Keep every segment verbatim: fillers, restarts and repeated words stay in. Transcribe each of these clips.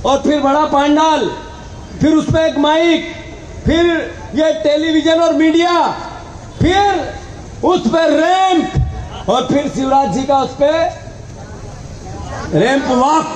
और फिर बड़ा पांडाल, फिर उसमें एक माइक, फिर ये टेलीविजन और मीडिया, फिर उस पर रैंप, और फिर शिवराज जी का उस पर रैंप वॉक।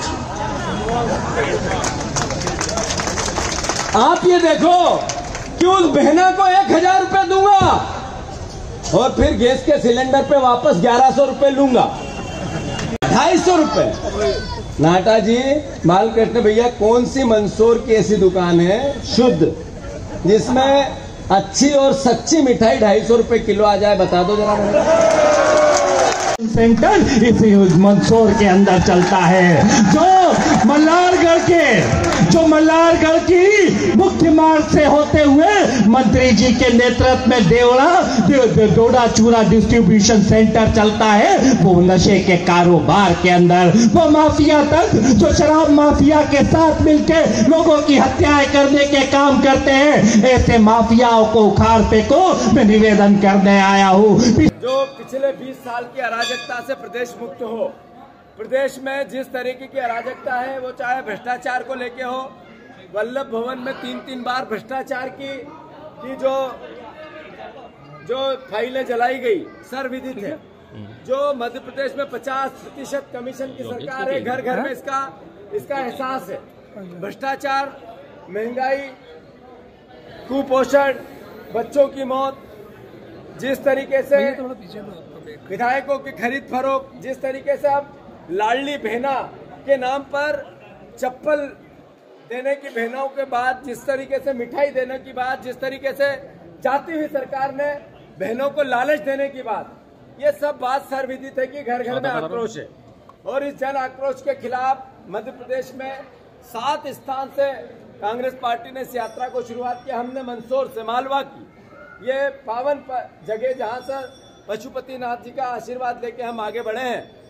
आप ये देखो कि उस बहना को एक हजार रुपए दूंगा और फिर गैस के सिलेंडर पे वापस ग्यारह सौ रुपए लूंगा, ढाई सौ रुपए। नाटा जी, बालकृष्ण भैया, कौन सी मंदसौर की ऐसी दुकान है शुद्ध जिसमें अच्छी और सच्ची मिठाई ढाई सौ रुपए किलो आ जाए? बता दो जरा मुझे। सेंटर इसी मंदसौर के अंदर चलता है, जो मल्हारगढ़ के जो मल्हारगढ़ की मुख्य मार्ग से होते हुए मंत्री जी के नेतृत्व में देवड़ा दे, डोडा चूरा डिस्ट्रीब्यूशन सेंटर चलता है। वो नशे के कारोबार के अंदर, वो माफिया तक जो शराब माफिया के साथ मिलकर लोगों की हत्याएं करने के काम करते हैं, ऐसे माफियाओं को उखाड़ फेंको, मैं निवेदन करने आया हूँ। जो पिछले बीस साल की अराजकता से प्रदेश मुक्त हो, प्रदेश में जिस तरीके की अराजकता है, वो चाहे भ्रष्टाचार को लेके हो, वल्लभ भवन में तीन तीन बार भ्रष्टाचार की की जो जो फाइलें जलाई गई सर्वविदित है। जो मध्य प्रदेश में पचास प्रतिशत कमीशन की सरकार है, घर घर में इसका इसका एहसास है। भ्रष्टाचार, महंगाई, कुपोषण, बच्चों की मौत, जिस तरीके से विधायकों की खरीद फरोख्त, जिस तरीके से अब लाडली बहना के नाम पर चप्पल देने की बहनों के बाद, जिस तरीके से मिठाई देने की बात, जिस तरीके से जाती हुई सरकार ने बहनों को लालच देने की बात, ये सब बात सर्वविदित है कि घर घर में आक्रोश है। और इस जन आक्रोश के खिलाफ मध्य प्रदेश में सात स्थान से कांग्रेस पार्टी ने इस यात्रा को शुरुआत की। हमने मंदसौर से मालवा की, ये पावन जगह जहां से पशुपति नाथ जी का आशीर्वाद लेके हम आगे बढ़े हैं।